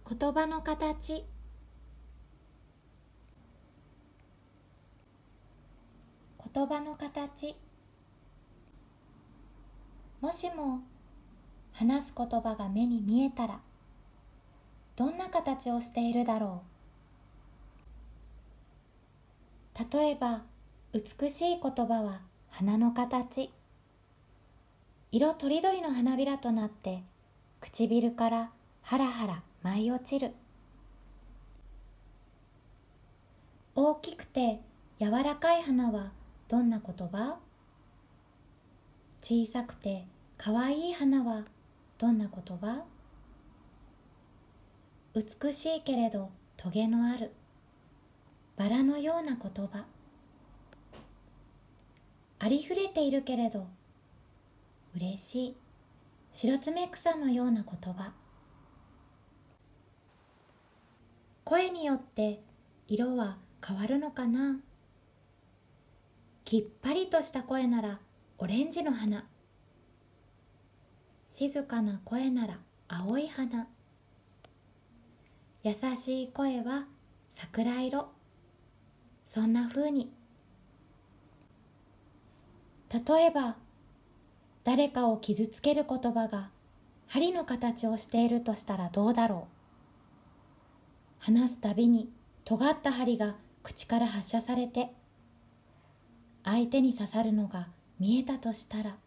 言葉の形。言葉の形。もしも話す言葉が目に見えたら、どんな形をしているだろう。例えば、美しい言葉は花の形。色とりどりの花びらとなって唇からハラハラ舞い落ちる。大きくて柔らかい花はどんな言葉？小さくてかわいい花はどんな言葉？美しいけれどトゲのあるバラのような言葉。ありふれているけれど嬉しい白爪草のような言葉。声によって色は変わるのかな。きっぱりとした声ならオレンジの花。静かな声なら青い花。優しい声は桜色。そんな風に。例えば、誰かを傷つける言葉が針の形をしているとしたらどうだろう。話すたびに尖った針が口から発射されて、相手に刺さるのが見えたとしたら、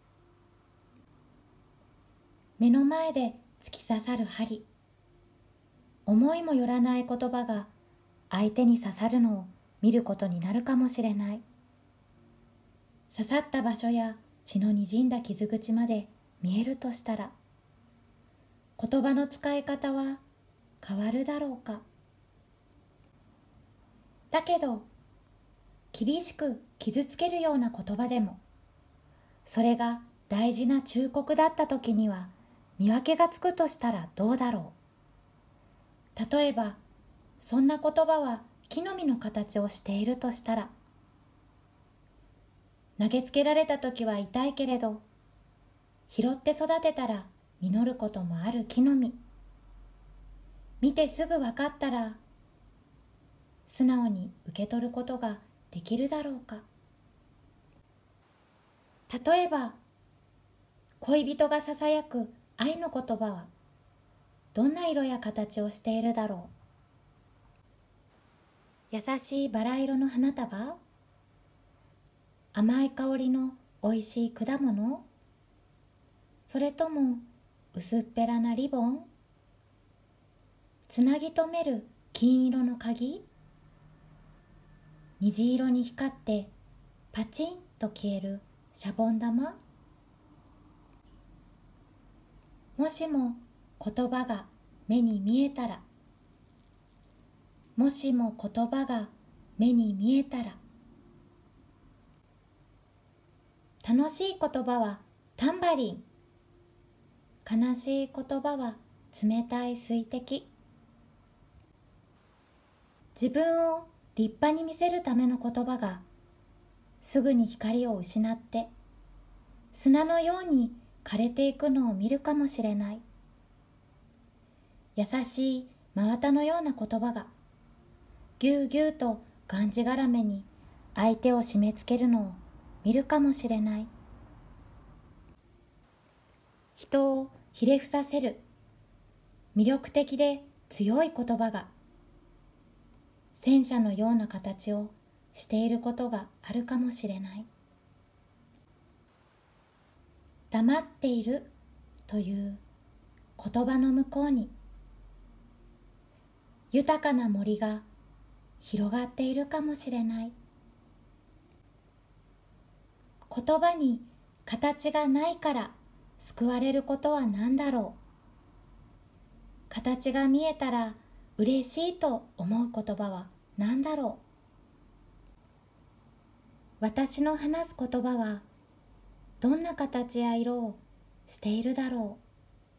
目の前で突き刺さる針、思いもよらない言葉が相手に刺さるのを見ることになるかもしれない。刺さった場所や血のにじんだ傷口まで見えるとしたら、言葉の使い方は変わるだろうか。だけど、厳しく傷つけるような言葉でも、それが大事な忠告だった時には見分けがつくとしたらどうだろう。例えば、そんな言葉は木の実の形をしているとしたら、投げつけられた時は痛いけれど、拾って育てたら実ることもある木の実。見てすぐ分かったら、素直に受け取ることができるだろうか。例えば、恋人がささやく愛の言葉はどんな色や形をしているだろう。優しいバラ色の花束？甘い香りのおいしい果物？それとも薄っぺらなリボン？つなぎ止める金色の鍵？虹色に光ってパチンと消えるシャボン玉？もしも言葉が目に見えたら、もしも言葉が目に見えたら、楽しい言葉はタンバリン、悲しい言葉は冷たい水滴。自分を立派に見せるための言葉がすぐに光を失って砂のように枯れていくのを見るかもしれない。優しい真綿のような言葉がぎゅうぎゅうとがんじがらめに相手を締め付けるのを見るかもしれない。人をひれ伏させる魅力的で強い言葉が戦車のような形をしていることがあるかもしれない。黙っているという言葉の向こうに豊かな森が広がっているかもしれない。言葉に形がないから救われることは何だろう。形が見えたら嬉しいと思う言葉は何だろう。私の話す言葉はどんな形や色をしているだろう。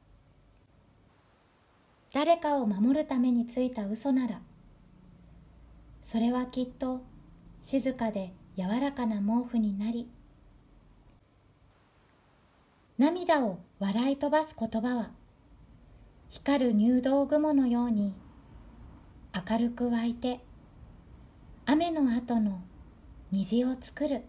誰かを守るためについた嘘なら、それはきっと静かで柔らかな毛布になり、涙を笑い飛ばす言葉は光る入道雲のように明るく湧いて雨の後の虹を作る。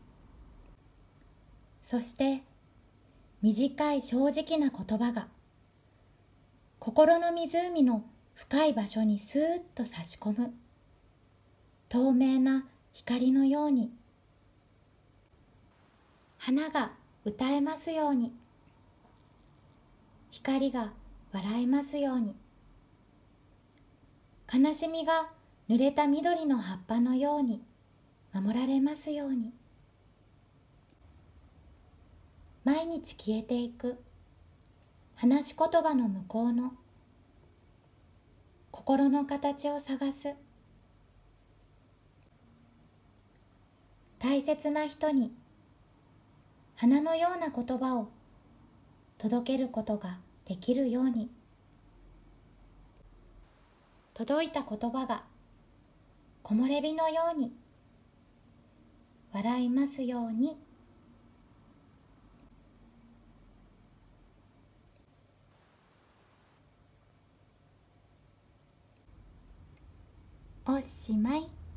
そして短い正直な言葉が心の湖の深い場所にスーッと差し込む透明な光のように。花が歌えますように、光が笑えますように、悲しみが濡れた緑の葉っぱのように守られますように。毎日消えていく話し言葉の向こうの心の形を探す。大切な人に花のような言葉を届けることができるように。届いた言葉が木漏れ日のように笑いますように。おしまい。